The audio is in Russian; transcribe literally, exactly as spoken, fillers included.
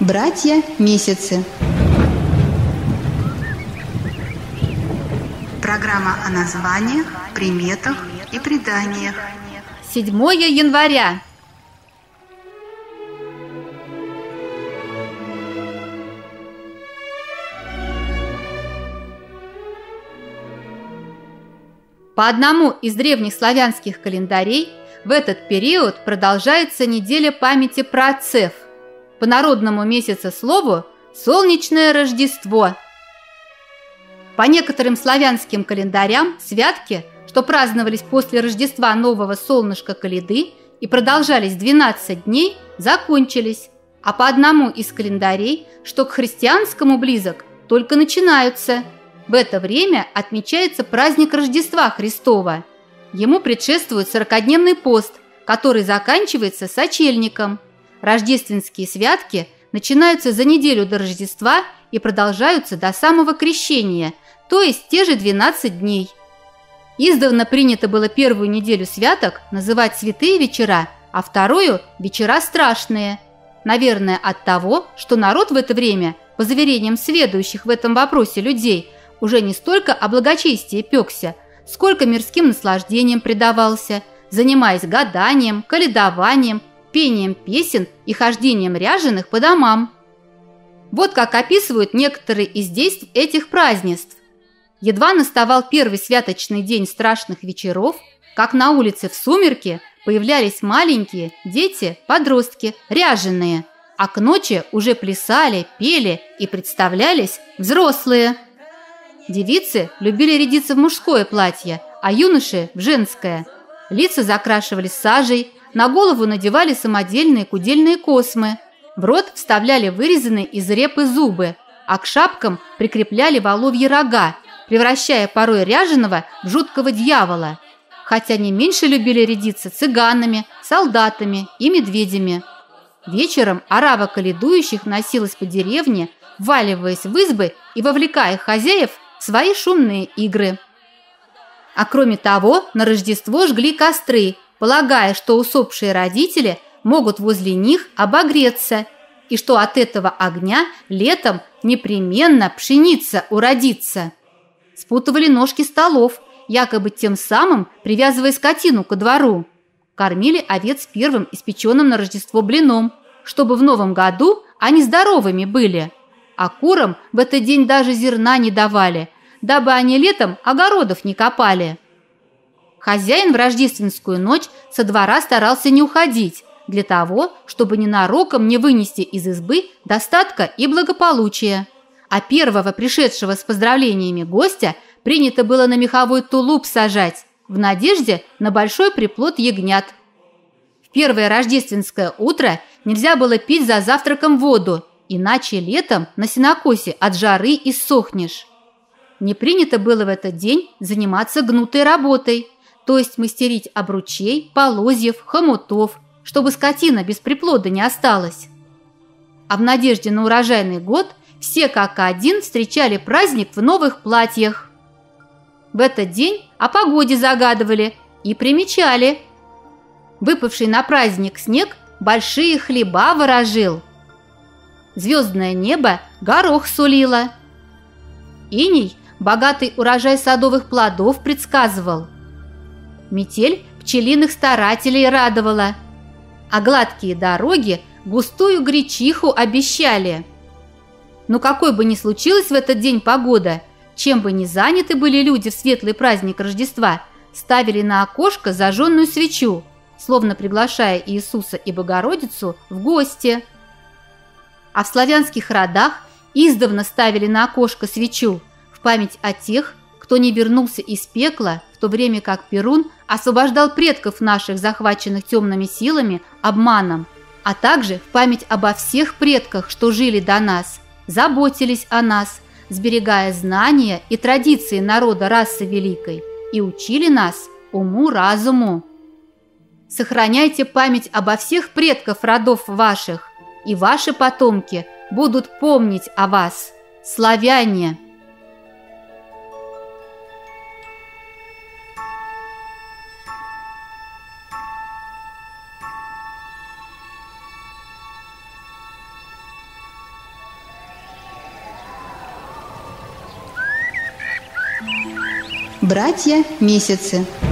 Братья-месяцы. Программа о названиях, приметах и преданиях. седьмое января. По одному из древних славянских календарей в этот период продолжается неделя памяти праотцев. По народному месяцеслову – солнечное Рождество. По некоторым славянским календарям святки, что праздновались после Рождества нового солнышка Коляды и продолжались двенадцать дней, закончились, а по одному из календарей, что к христианскому близок, только начинаются. В это время отмечается праздник Рождества Христова. Ему предшествует сорокадневный пост, который заканчивается сочельником. Рождественские святки начинаются за неделю до Рождества и продолжаются до самого Крещения, то есть те же двенадцать дней. Издавна принято было первую неделю святок называть святые вечера, а вторую – вечера страшные. Наверное, от того, что народ в это время, по заверениям сведущих в этом вопросе людей, уже не столько о благочестии пекся, сколько мирским наслаждениям предавался, занимаясь гаданием, колядованием, пением песен и хождением ряженых по домам. Вот как описывают некоторые из действий этих празднеств. Едва наставал первый святочный день страшных вечеров, как на улице в сумерки появлялись маленькие дети, подростки, ряженые, а к ночи уже плясали, пели и представлялись взрослые. Девицы любили рядиться в мужское платье, а юноши – в женское. Лица закрашивались сажей, на голову надевали самодельные кудельные космы, в рот вставляли вырезанные из репы зубы, а к шапкам прикрепляли воловьи рога, превращая порой ряженого в жуткого дьявола. Хотя не меньше любили рядиться цыганами, солдатами и медведями. Вечером орава колядующих носилась по деревне, вваливаясь в избы и вовлекая хозяев в свои шумные игры. А кроме того, на Рождество жгли костры, полагая, что усопшие родители могут возле них обогреться, и что от этого огня летом непременно пшеница уродится. Спутывали ножки столов, якобы тем самым привязывая скотину ко двору. Кормили овец первым испеченным на Рождество блином, чтобы в новом году они здоровыми были. А курам в этот день даже зерна не давали, дабы они летом огородов не копали. Хозяин в рождественскую ночь со двора старался не уходить, для того, чтобы ненароком не вынести из избы достатка и благополучия. А первого пришедшего с поздравлениями гостя принято было на меховой тулуп сажать, в надежде на большой приплод ягнят. В первое рождественское утро нельзя было пить за завтраком воду, иначе летом на сенокосе от жары иссохнешь. Не принято было в этот день заниматься гнутой работой, то есть мастерить обручей, полозьев, хомутов, чтобы скотина без приплода не осталась. А в надежде на урожайный год все как один встречали праздник в новых платьях. В этот день о погоде загадывали и примечали. Выпавший на праздник снег большие хлеба ворожил. Звездное небо горох сулило. Иней богатый урожай садовых плодов предсказывал. Метель пчелиных старателей радовала, а гладкие дороги густую гречиху обещали. Но какой бы ни случилась в этот день погода, чем бы ни заняты были люди в светлый праздник Рождества, ставили на окошко зажженную свечу, словно приглашая Иисуса и Богородицу в гости. А в славянских родах издавна ставили на окошко свечу в память о тех, кто не вернулся из пекла, в то время как Перун освобождал предков наших, захваченных темными силами, обманом, а также в память обо всех предках, что жили до нас, заботились о нас, сберегая знания и традиции народа расы великой, и учили нас уму-разуму. Сохраняйте память обо всех предков родов ваших, и ваши потомки будут помнить о вас, славяне. Братья месяцы.